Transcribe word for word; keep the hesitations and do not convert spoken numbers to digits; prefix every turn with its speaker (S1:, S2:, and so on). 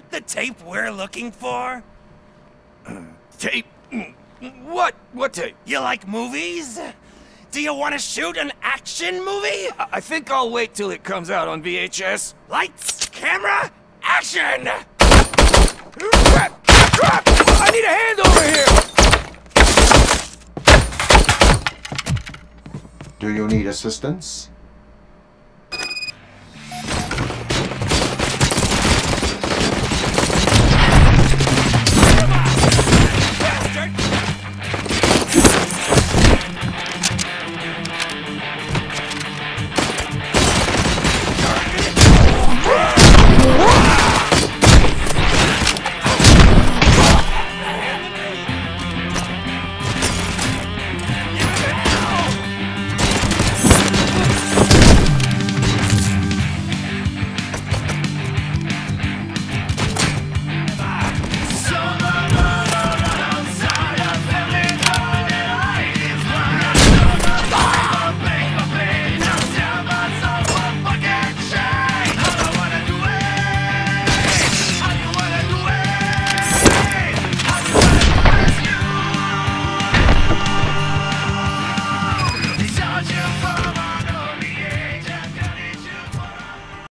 S1: The tape we're looking for?
S2: Tape? What? What tape?
S1: You like movies? Do you want to shoot an action movie?
S2: I, I think I'll wait till it comes out on V H S.
S1: Lights, camera, action!
S2: Crap! Crap! I need a hand over here!
S3: Do you need assistance?